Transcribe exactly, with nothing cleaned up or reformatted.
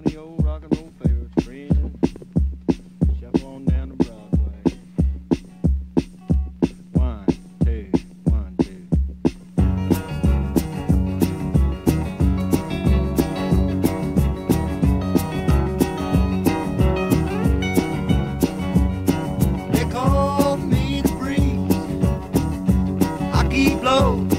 one of your old rock and roll favorites, friend. Shuffle on down to Broadway. One, two, one, two. They call me the breeze. I keep low.